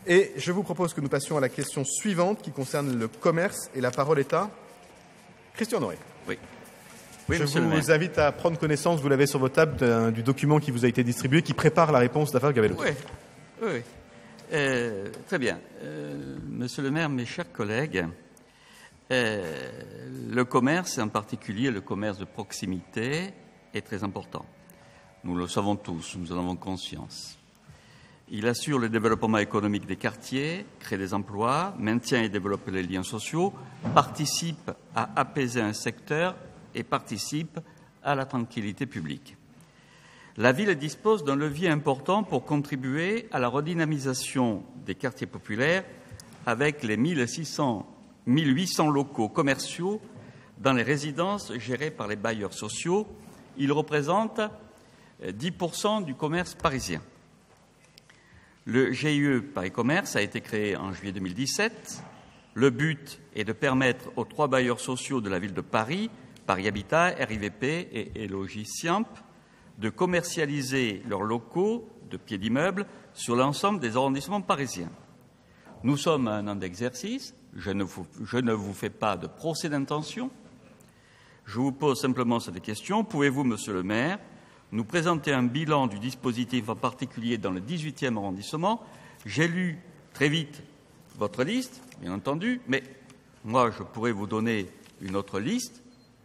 Et je vous propose que nous passions à la question suivante qui concerne le commerce et la parole est à Christian Honoré. Oui. Oui, je monsieur le maire. vous invite à prendre connaissance, vous l'avez sur votre table, du document qui vous a été distribué, qui prépare la réponse d'Affaires Gabellotto. Oui. Très bien. Monsieur le maire, mes chers collègues, le commerce, en particulier le commerce de proximité, est très important. Nous le savons tous, nous en avons conscience. Il assure le développement économique des quartiers, crée des emplois, maintient et développe les liens sociaux, participe à apaiser un secteur et participe à la tranquillité publique. La ville dispose d'un levier important pour contribuer à la redynamisation des quartiers populaires avec les 1800 locaux commerciaux dans les résidences gérées par les bailleurs sociaux. Ils représentent 10% du commerce parisien. Le GIE Paris Commerce a été créé en juillet 2017. Le but est de permettre aux 3 bailleurs sociaux de la ville de Paris, Paris Habitat, RIVP et Logiciamp, de commercialiser leurs locaux de pieds d'immeubles sur l'ensemble des arrondissements parisiens. Nous sommes à un an d'exercice. Je ne vous fais pas de procès d'intention. Je vous pose simplement cette question. Pouvez-vous, monsieur le maire, nous présenter un bilan du dispositif, en particulier dans le 18e arrondissement? J'ai lu très vite votre liste, bien entendu, mais moi, je pourrais vous donner une autre liste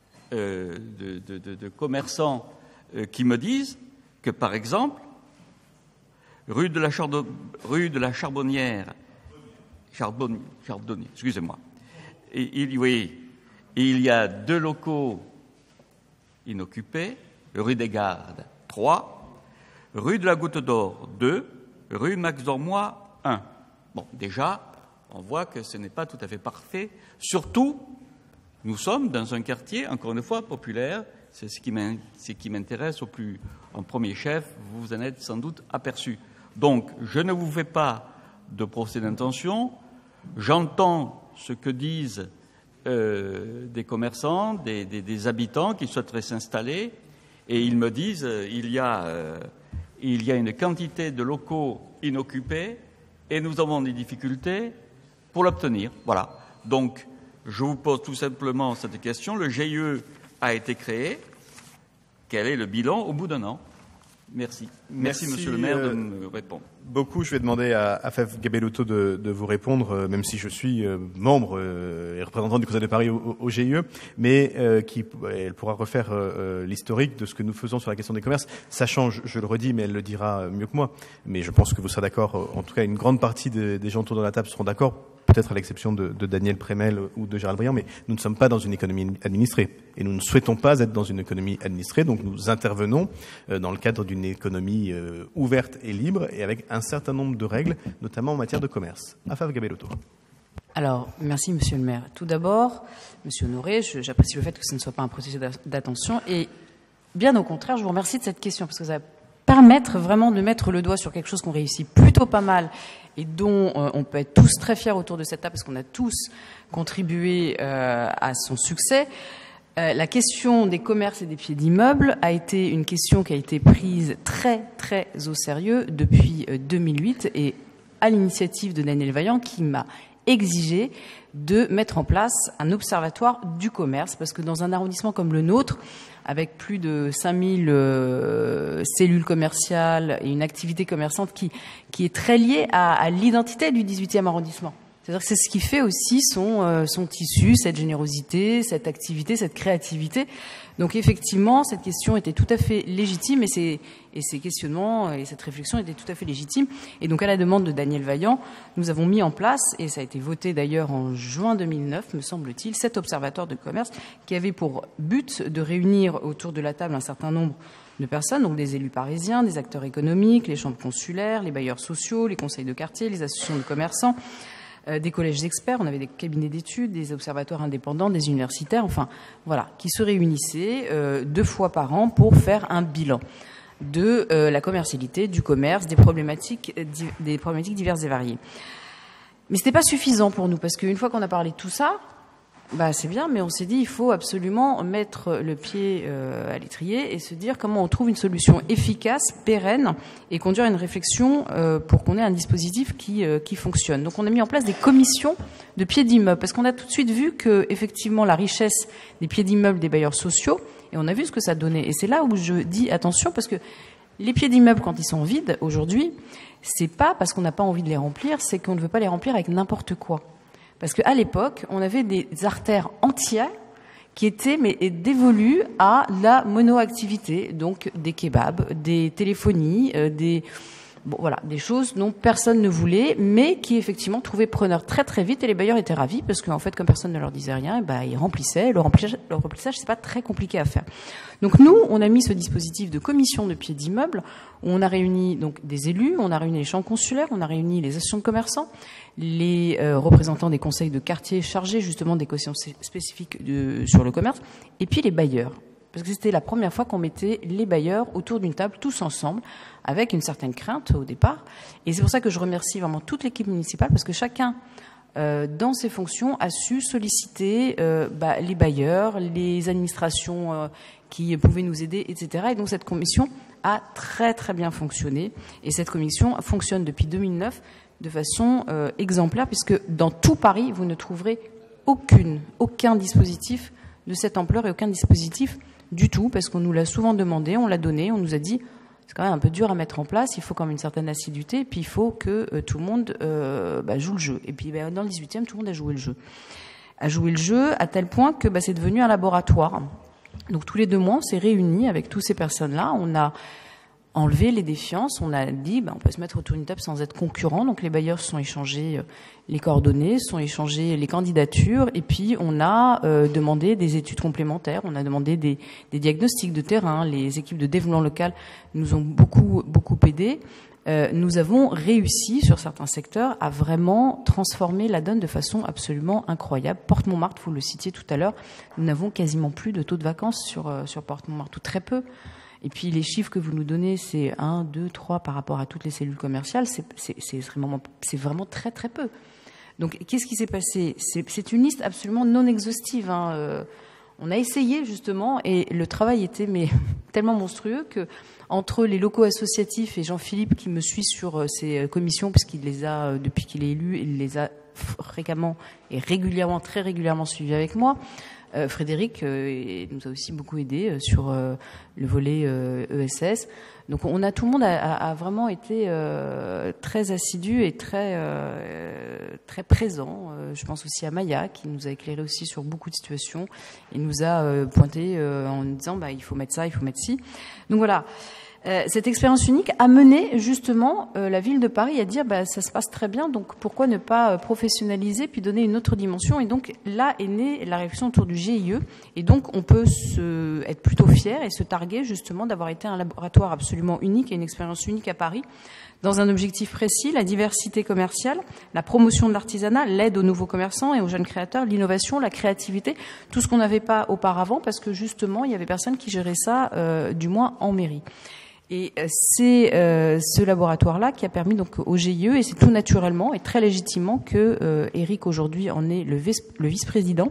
de commerçants qui me disent que, par exemple, rue de la Charbonnière, excusez-moi, il y a 2 locaux inoccupés, rue des Gardes, 3, rue de la Goutte d'Or, 2, rue Max Dormoy, 1. Bon, déjà, on voit que ce n'est pas tout à fait parfait. Surtout, nous sommes dans un quartier, encore une fois, populaire. C'est ce qui m'intéresse en premier chef. Vous en êtes sans doute aperçu. Donc, je ne vous fais pas de procès d'intention. J'entends ce que disent des commerçants, des habitants qui souhaiteraient s'installer. Et ils me disent il y a une quantité de locaux inoccupés et nous avons des difficultés pour l'obtenir. Voilà. Donc, je vous pose tout simplement cette question. Le GIE a été créé. Quel est le bilan au bout d'un an? Merci. Merci, monsieur le maire, de me répondre. Beaucoup. Je vais demander à Affaires Gabellotto de vous répondre, même si je suis membre et représentant du Conseil de Paris au GIE, mais elle pourra refaire l'historique de ce que nous faisons sur la question des commerces. Ça change, je le redis, mais elle le dira mieux que moi. Mais je pense que vous serez d'accord. En tout cas, une grande partie des gens autour de la table seront d'accord, peut-être à l'exception de Daniel Prémel ou de Gérald Briand, mais nous ne sommes pas dans une économie administrée. Et nous ne souhaitons pas être dans une économie administrée, donc nous intervenons dans le cadre d'une économie ouverte et libre et avec un certain nombre de règles, notamment en matière de commerce. Affaires Gabellotto. Alors, merci, monsieur le maire. Tout d'abord, monsieur Honoré, j'apprécie le fait que ce ne soit pas un processus d'attention et bien au contraire, je vous remercie de cette question parce que ça va permettre vraiment de mettre le doigt sur quelque chose qu'on réussit plutôt pas mal et dont on peut être tous très fiers autour de cette table parce qu'on a tous contribué à son succès. La question des commerces et des pieds d'immeubles a été une question qui a été prise très, très au sérieux depuis 2008 et à l'initiative de Daniel Vaillant qui m'a exigé de mettre en place un observatoire du commerce parce que dans un arrondissement comme le nôtre, avec plus de 5000 cellules commerciales et une activité commerçante qui est très liée à l'identité du 18e arrondissement. C'est-à-dire que c'est ce qui fait aussi son tissu, cette générosité, cette activité, cette créativité. Donc effectivement, cette question était tout à fait légitime et ces questionnements et cette réflexion étaient tout à fait légitimes. Et donc à la demande de Daniel Vaillant, nous avons mis en place, et ça a été voté d'ailleurs en juin 2009, me semble-t-il, cet observatoire de commerce qui avait pour but de réunir autour de la table un certain nombre de personnes, donc des élus parisiens, des acteurs économiques, les chambres consulaires, les bailleurs sociaux, les conseils de quartier, les associations de commerçants, des collèges experts, on avait des cabinets d'études, des observatoires indépendants, des universitaires, enfin voilà, qui se réunissaient 2 fois par an pour faire un bilan de la commercialité, du commerce, des problématiques diverses et variées. Mais ce n'était pas suffisant pour nous, parce qu'une fois qu'on a parlé de tout ça, C'est bien, mais on s'est dit il faut absolument mettre le pied à l'étrier et se dire comment on trouve une solution efficace, pérenne et conduire une réflexion pour qu'on ait un dispositif qui fonctionne. Donc on a mis en place des commissions de pieds d'immeubles parce qu'on a tout de suite vu que effectivement la richesse des pieds d'immeubles des bailleurs sociaux, et on a vu ce que ça donnait. Et c'est là où je dis attention parce que les pieds d'immeubles quand ils sont vides aujourd'hui, c'est pas parce qu'on n'a pas envie de les remplir, c'est qu'on ne veut pas les remplir avec n'importe quoi. Parce qu'à l'époque, on avait des artères entières qui étaient dévolues à la monoactivité, donc des kebabs, des téléphonies, des choses dont personne ne voulait, mais qui effectivement trouvaient preneur très très vite, et les bailleurs étaient ravis parce qu'en fait, comme personne ne leur disait rien, ils remplissaient. Le remplissage, c'est pas très compliqué à faire. Donc nous, on a mis ce dispositif de commission de pieds d'immeubles où on a réuni donc des élus, on a réuni les chambres consulaires, on a réuni les associations de commerçants, les représentants des conseils de quartier chargés justement des questions spécifiques sur le commerce, et puis les bailleurs. Parce que c'était la première fois qu'on mettait les bailleurs autour d'une table tous ensemble, avec une certaine crainte au départ. Et c'est pour ça que je remercie vraiment toute l'équipe municipale, parce que chacun, dans ses fonctions, a su solliciter les bailleurs, les administrations qui pouvaient nous aider, etc. Et donc cette commission a très très bien fonctionné. Et cette commission fonctionne depuis 2009 de façon exemplaire, puisque dans tout Paris, vous ne trouverez aucun dispositif de cette ampleur et aucun dispositif du tout, parce qu'on nous l'a souvent demandé, on l'a donné, on nous a dit c'est quand même un peu dur à mettre en place, il faut quand même une certaine assiduité, et puis il faut que tout le monde joue le jeu. Et puis dans le 18e, tout le monde a joué le jeu à tel point que c'est devenu un laboratoire. Donc tous les 2 mois, on s'est réunis avec toutes ces personnes-là, on a enlevé les défiances, on a dit on peut se mettre autour d'une table sans être concurrents. Donc les bailleurs se sont échangés les coordonnées, se sont échangés les candidatures, et puis on a demandé des études complémentaires, on a demandé des diagnostics de terrain. Les équipes de développement local nous ont beaucoup aidés. Nous avons réussi sur certains secteurs à vraiment transformer la donne de façon absolument incroyable. Porte-Montmartre, vous le citiez tout à l'heure, nous n'avons quasiment plus de taux de vacances sur Porte-Montmartre, ou très peu. Et puis les chiffres que vous nous donnez, c'est 1, 2, 3 par rapport à toutes les cellules commerciales, c'est vraiment très très peu. Donc qu'est-ce qui s'est passé ? C'est une liste absolument non exhaustive. On a essayé justement, et le travail était tellement monstrueux que entre les locaux associatifs et Jean-Philippe qui me suit sur ces commissions, puisqu'il les a, depuis qu'il est élu, il les a fréquemment et régulièrement, très régulièrement suivis avec moi. Frédéric nous a aussi beaucoup aidé sur le volet ESS. Donc tout le monde a vraiment été très assidu et très présent. Je pense aussi à Maya qui nous a éclairé aussi sur beaucoup de situations et nous a pointé en disant il faut mettre ça, il faut mettre ci. Donc voilà. Cette expérience unique a mené justement la ville de Paris à dire ça se passe très bien, donc pourquoi ne pas professionnaliser puis donner une autre dimension. Et donc là est née la réflexion autour du GIE, et donc on peut être plutôt fier et se targuer justement d'avoir été un laboratoire absolument unique et une expérience unique à Paris, dans un objectif précis: la diversité commerciale, la promotion de l'artisanat, l'aide aux nouveaux commerçants et aux jeunes créateurs, l'innovation, la créativité, tout ce qu'on n'avait pas auparavant parce que justement il y avait personne qui gérait ça, du moins en mairie. Et c'est ce laboratoire-là qui a permis donc au GIE, et c'est tout naturellement et très légitimement que Éric aujourd'hui en est le vice-président.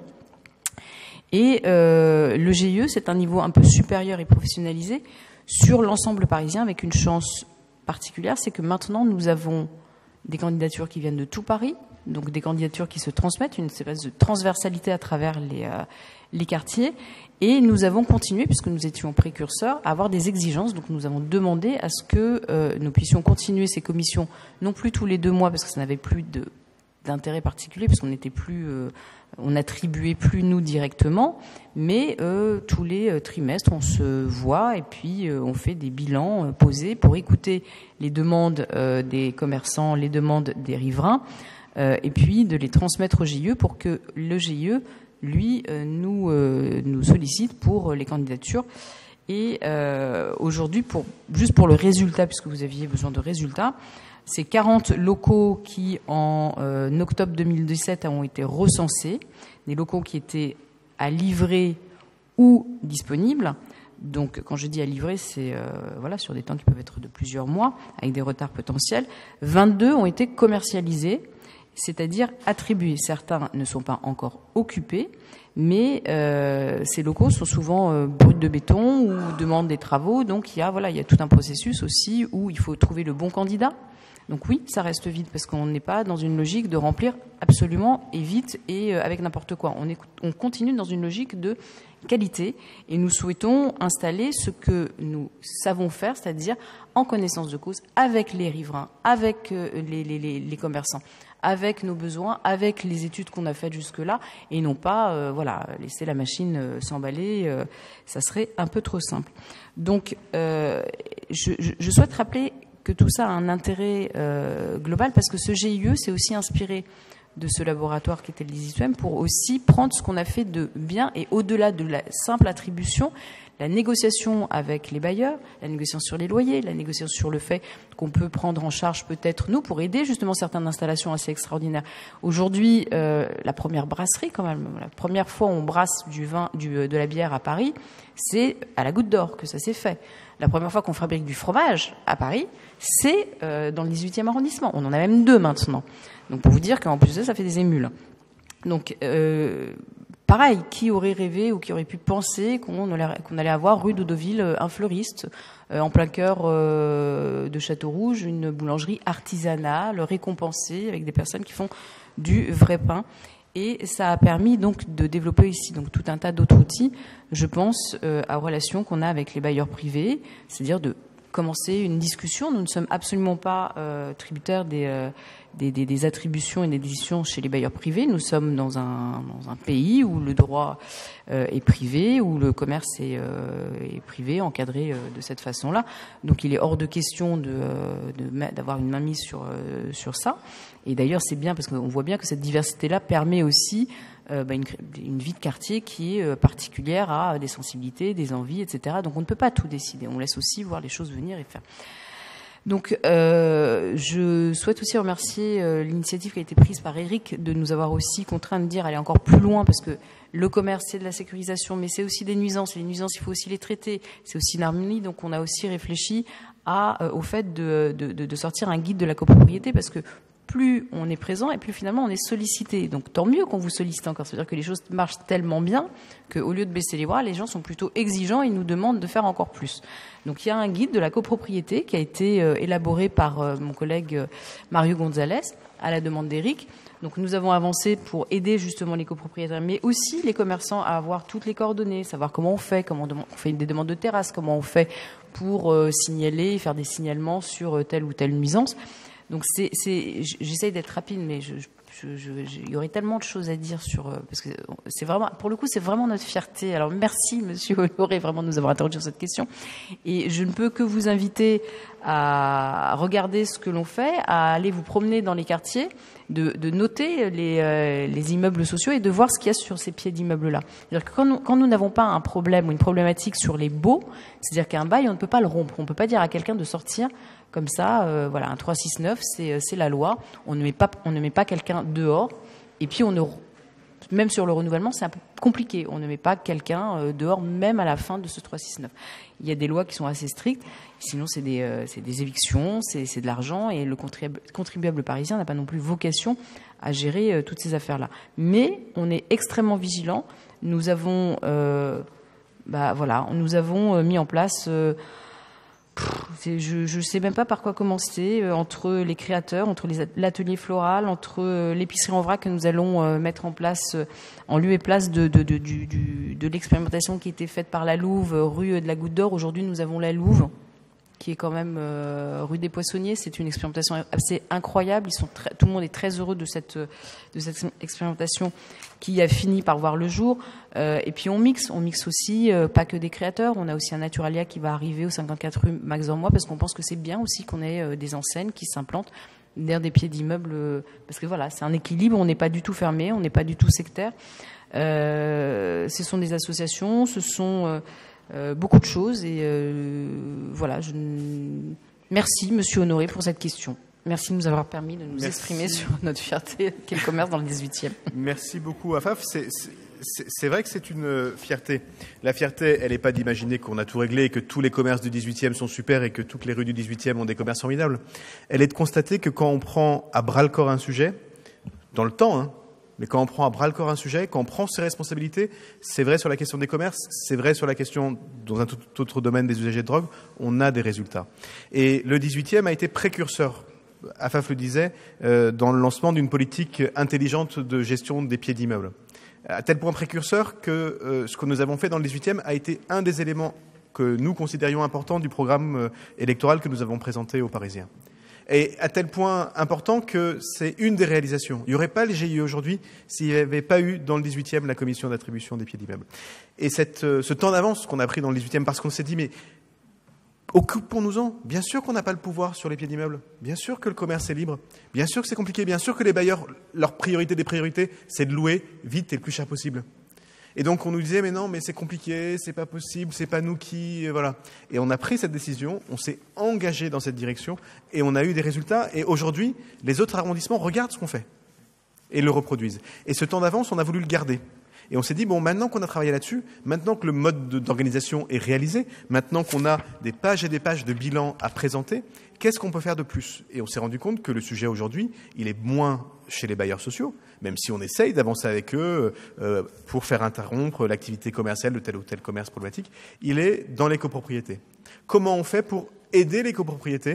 Et le GIE, c'est un niveau un peu supérieur et professionnalisé sur l'ensemble parisien, avec une chance particulière, c'est que maintenant nous avons des candidatures qui viennent de tout Paris, donc des candidatures qui se transmettent, une espèce de transversalité à travers les quartiers. Et nous avons continué, puisque nous étions précurseurs, à avoir des exigences. Donc nous avons demandé à ce que nous puissions continuer ces commissions, non plus tous les 2 mois, parce que ça n'avait plus d'intérêt particulier, parce qu'on n'était plus, on n'attribuait plus nous directement, mais tous les trimestres on se voit et puis on fait des bilans posés pour écouter les demandes des commerçants, les demandes des riverains, et puis de les transmettre au GIE pour que le GIE lui nous sollicite pour les candidatures. Et aujourd'hui, juste pour le résultat, puisque vous aviez besoin de résultats, c'est 40 locaux qui, en octobre 2017, ont été recensés, des locaux qui étaient à livrer ou disponibles. Donc, quand je dis à livrer, c'est sur des temps qui peuvent être de plusieurs mois, avec des retards potentiels. 22 ont été commercialisés. c'est-à-dire attribués. Certains ne sont pas encore occupés, mais ces locaux sont souvent bruts de béton ou demandent des travaux. Donc il y a tout un processus aussi où il faut trouver le bon candidat. Donc oui, ça reste vide parce qu'on n'est pas dans une logique de remplir absolument et vite et avec n'importe quoi. On continue dans une logique de qualité et nous souhaitons installer ce que nous savons faire, c'est-à-dire en connaissance de cause, avec les riverains, avec les commerçants, avec nos besoins, avec les études qu'on a faites jusque-là, et non pas laisser la machine s'emballer, ça serait un peu trop simple. Donc je souhaite rappeler que tout ça a un intérêt global parce que ce GIE s'est aussi inspiré de ce laboratoire qui était le 18e pour aussi prendre ce qu'on a fait de bien et au-delà de la simple attribution, la négociation avec les bailleurs, la négociation sur les loyers, la négociation sur le fait qu'on peut prendre en charge peut-être nous pour aider justement certaines installations assez extraordinaires. Aujourd'hui, la première brasserie quand même, la première fois où on brasse du vin, de la bière à Paris, c'est à la Goutte d'Or que ça s'est fait. La première fois qu'on fabrique du fromage à Paris, c'est dans le 18e arrondissement. On en a même 2 maintenant. Donc pour vous dire qu'en plus de ça fait des émules. Donc pareil, qui aurait rêvé ou qui aurait pu penser qu'on allait avoir rue d'Audoville un fleuriste, en plein cœur de Château-Rouge, une boulangerie artisanale, récompensée, avec des personnes qui font du vrai pain. Et ça a permis donc de développer ici donc tout un tas d'autres outils, je pense, aux relations qu'on a avec les bailleurs privés, c'est-à-dire de commencer une discussion. Nous ne sommes absolument pas tributaires des attributions et des décisions chez les bailleurs privés. Nous sommes dans un pays où le droit est privé, où le commerce est privé, encadré de cette façon-là. Donc il est hors de question d'avoir une mainmise sur ça. Et d'ailleurs c'est bien parce qu'on voit bien que cette diversité-là permet aussi une vie de quartier qui est particulière à des sensibilités, des envies, etc. Donc on ne peut pas tout décider. On laisse aussi voir les choses venir et faire. Donc je souhaite aussi remercier l'initiative qui a été prise par Eric de nous avoir aussi contraints de dire aller encore plus loin parce que le commerce c'est de la sécurisation mais c'est aussi des nuisances. Les nuisances il faut aussi les traiter. C'est aussi une harmonie. Donc on a aussi réfléchi au fait de sortir un guide de la copropriété parce que plus on est présent et plus finalement on est sollicité. Donc tant mieux qu'on vous sollicite encore. C'est-à-dire que les choses marchent tellement bien qu'au lieu de baisser les bras, les gens sont plutôt exigeants et nous demandent de faire encore plus. Donc il y a un guide de la copropriété qui a été élaboré par mon collègue Mario Gonzalez à la demande d'Éric. Donc nous avons avancé pour aider justement les copropriétaires, mais aussi les commerçants à avoir toutes les coordonnées, savoir comment on fait des demandes de terrasse, comment on fait pour signaler, faire des signalements sur telle ou telle nuisance. Donc j'essaye d'être rapide, mais il y aurait tellement de choses à dire parce que c'est vraiment, pour le coup, c'est vraiment notre fierté. Alors merci, Monsieur Honoré, vraiment de nous avoir interrogé sur cette question. Et je ne peux que vous inviter à regarder ce que l'on fait, à aller vous promener dans les quartiers, de noter les immeubles sociaux et de voir ce qu'il y a sur ces pieds d'immeubles-là. C'est-à-dire que quand nous n'avons pas un problème ou une problématique sur les baux, c'est-à-dire qu'un bail, on ne peut pas le rompre. On ne peut pas dire à quelqu'un de sortir comme ça, un 369, c'est la loi. On ne met pas quelqu'un dehors. Et puis même sur le renouvellement, c'est un peu compliqué. On ne met pas quelqu'un dehors, même à la fin de ce 369. Il y a des lois qui sont assez strictes. Sinon, c'est des évictions, c'est de l'argent, et le contribuable parisien n'a pas non plus vocation à gérer toutes ces affaires-là. Mais on est extrêmement vigilant. Nous avons, mis en place. Je sais même pas par quoi commencer, entre les créateurs, entre l'atelier floral, entre l'épicerie en vrac que nous allons mettre en place en lieu et place de l'expérimentation qui était faite par la Louve, rue de la Goutte d'Or. Aujourd'hui, nous avons la Louve, qui est quand même rue des Poissonniers. C'est une expérimentation assez incroyable. Tout le monde est très heureux de cette expérimentation qui a fini par voir le jour. Et puis on mixe aussi, pas que des créateurs. On a aussi un Naturalia qui va arriver au 54 rue Max Dormois, parce qu'on pense que c'est bien aussi qu'on ait des enseignes qui s'implantent derrière des pieds d'immeubles, parce que voilà, c'est un équilibre. On n'est pas du tout fermé, on n'est pas du tout sectaire. Ce sont des associations, ce sont beaucoup de choses, et voilà. Merci, Monsieur Honoré, pour cette question. Merci de nous avoir permis de nous exprimer sur notre fierté qu'est le commerce dans le 18e. Merci beaucoup, Afaf. C'est vrai que c'est une fierté. La fierté, elle n'est pas d'imaginer qu'on a tout réglé et que tous les commerces du 18e sont super et que toutes les rues du 18e ont des commerces formidables. Elle est de constater que quand on prend à bras-le-corps un sujet, dans le temps, hein. Mais quand on prend à bras-le-corps un sujet, quand on prend ses responsabilités, c'est vrai sur la question des commerces, c'est vrai sur la question, dans un tout autre domaine des usagers de drogue, on a des résultats. Et le 18e a été précurseur, Afaf le disait, dans le lancement d'une politique intelligente de gestion des pieds d'immeubles. À tel point précurseur que ce que nous avons fait dans le 18e a été un des éléments que nous considérions importants du programme électoral que nous avons présenté aux Parisiens. Et à tel point important que c'est une des réalisations. Il n'y aurait pas les GIE aujourd'hui s'il n'y avait pas eu dans le 18e la commission d'attribution des pieds d'immeuble. Et ce temps d'avance qu'on a pris dans le 18e, parce qu'on s'est dit, mais occupons-nous-en. Bien sûr qu'on n'a pas le pouvoir sur les pieds d'immeuble. Bien sûr que le commerce est libre. Bien sûr que c'est compliqué. Bien sûr que les bailleurs, leur priorité des priorités, c'est de louer vite et le plus cher possible. Et donc on nous disait, mais non, mais c'est compliqué, c'est pas possible, c'est pas nous qui... Voilà. Et on a pris cette décision, on s'est engagé dans cette direction et on a eu des résultats. Et aujourd'hui, les autres arrondissements regardent ce qu'on fait et le reproduisent. Et ce temps d'avance, on a voulu le garder. Et on s'est dit, bon, maintenant qu'on a travaillé là-dessus, maintenant que le mode d'organisation est réalisé, maintenant qu'on a des pages et des pages de bilan à présenter, qu'est-ce qu'on peut faire de plus? Et on s'est rendu compte que le sujet aujourd'hui, il est moins chez les bailleurs sociaux, même si on essaye d'avancer avec eux pour faire interrompre l'activité commerciale de tel ou tel commerce problématique, il est dans les copropriétés. Comment on fait pour aider les copropriétés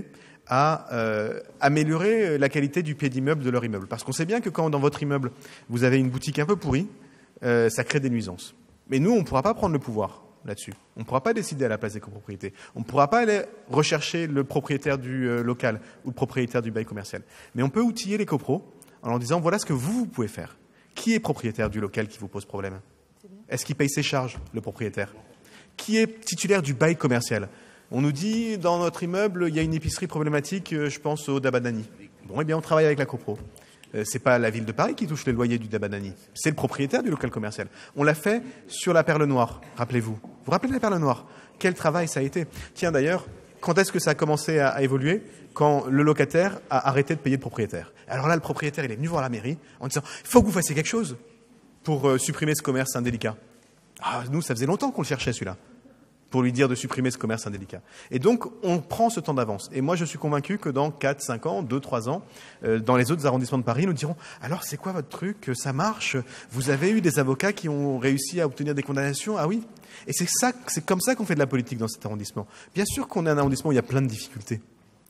à améliorer la qualité du pied d'immeuble de leur immeuble? Parce qu'on sait bien que quand dans votre immeuble, vous avez une boutique un peu pourrie, ça crée des nuisances. Mais nous, on ne pourra pas prendre le pouvoir là-dessus. On ne pourra pas décider à la place des copropriétés. On ne pourra pas aller rechercher le propriétaire du local ou le propriétaire du bail commercial. Mais on peut outiller les copros en leur disant, voilà ce que vous pouvez faire. Qui est propriétaire du local qui vous pose problème? Est-ce qu'il paye ses charges, le propriétaire? Qui est titulaire du bail commercial? On nous dit, dans notre immeuble, il y a une épicerie problématique, je pense au Dabanani. Bon, eh bien, on travaille avec la copro. C'est pas la ville de Paris qui touche les loyers du Dabanani, c'est le propriétaire du local commercial. On l'a fait sur la Perle Noire, rappelez-vous. Vous vous rappelez de la Perle Noire? Quel travail ça a été? Tiens d'ailleurs, quand est-ce que ça a commencé à évoluer? Quand le locataire a arrêté de payer le propriétaire. Alors là, le propriétaire, il est venu voir la mairie en disant, il faut que vous fassiez quelque chose pour supprimer ce commerce indélicat. Ah, nous, ça faisait longtemps qu'on le cherchait celui-là, pour lui dire de supprimer ce commerce indélicat. Et donc, on prend ce temps d'avance. Et moi, je suis convaincu que dans 4, 5 ans, 2, 3 ans, dans les autres arrondissements de Paris, nous dirons « Alors, c'est quoi votre truc? Ça marche? Vous avez eu des avocats qui ont réussi à obtenir des condamnations? Ah oui ?» Et c'est comme ça qu'on fait de la politique dans cet arrondissement. Bien sûr qu'on est un arrondissement où il y a plein de difficultés.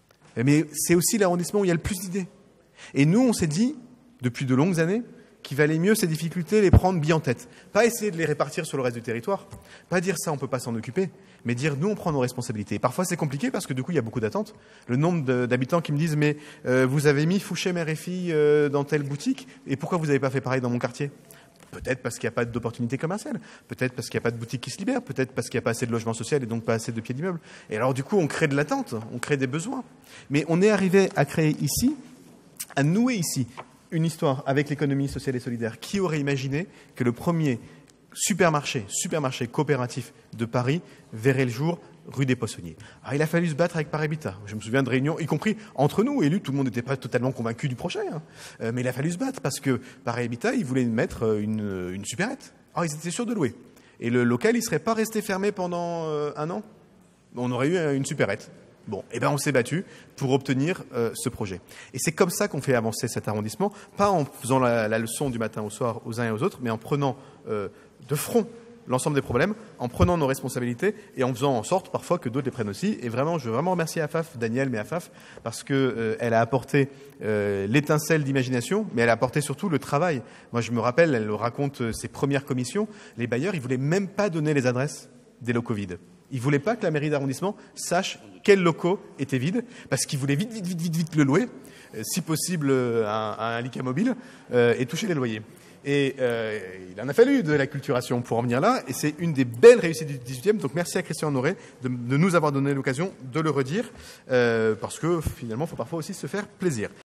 Mais c'est aussi l'arrondissement où il y a le plus d'idées. Et nous, on s'est dit, depuis de longues années, qu'il valait mieux ces difficultés les prendre bien en tête. Pas essayer de les répartir sur le reste du territoire. Pas dire ça, on ne peut pas s'en occuper. Mais dire, nous, on prend nos responsabilités. Et parfois, c'est compliqué parce que du coup, il y a beaucoup d'attentes. Le nombre d'habitants qui me disent, mais vous avez mis Fouché, mère et fille dans telle boutique, et pourquoi vous n'avez pas fait pareil dans mon quartier? Peut-être parce qu'il n'y a pas d'opportunité commerciale. Peut-être parce qu'il n'y a pas de boutique qui se libère. Peut-être parce qu'il n'y a pas assez de logement social et donc pas assez de pieds d'immeuble. Et alors, du coup, on crée de l'attente. On crée des besoins. Mais on est arrivé à créer ici, à nouer ici, une histoire avec l'économie sociale et solidaire. Qui aurait imaginé que le premier supermarché coopératif de Paris verrait le jour rue des Poissonniers? Alors, il a fallu se battre avec Paris-Habitat. Je me souviens de réunions, y compris entre nous, élus, tout le monde n'était pas totalement convaincu du projet. Hein. Mais il a fallu se battre parce que Paris-Habitat, ils voulaient mettre une supérette. Alors, ils étaient sûrs de louer. Et le local, il ne serait pas resté fermé pendant 1 an. On aurait eu une supérette. Bon, eh ben on s'est battu pour obtenir ce projet. Et c'est comme ça qu'on fait avancer cet arrondissement, pas en faisant la leçon du matin au soir aux uns et aux autres, mais en prenant de front l'ensemble des problèmes, en prenant nos responsabilités et en faisant en sorte parfois que d'autres les prennent aussi. Et vraiment, je veux vraiment remercier Afaf, Daniel, mais Afaf, parce que elle a apporté l'étincelle d'imagination, mais elle a apporté surtout le travail. Moi, je me rappelle, elle raconte ses premières commissions, les bailleurs, ils voulaient même pas donner les adresses des locaux vides. Ils ne voulaient pas que la mairie d'arrondissement sache quels locaux étaient vides, parce qu'ils voulaient vite le louer, si possible un Lyca mobile, et toucher les loyers. Et il en a fallu de l'acculturation pour en venir là, et c'est une des belles réussites du 18e. Donc merci à Christian Honoré de nous avoir donné l'occasion de le redire, parce que finalement, il faut parfois aussi se faire plaisir.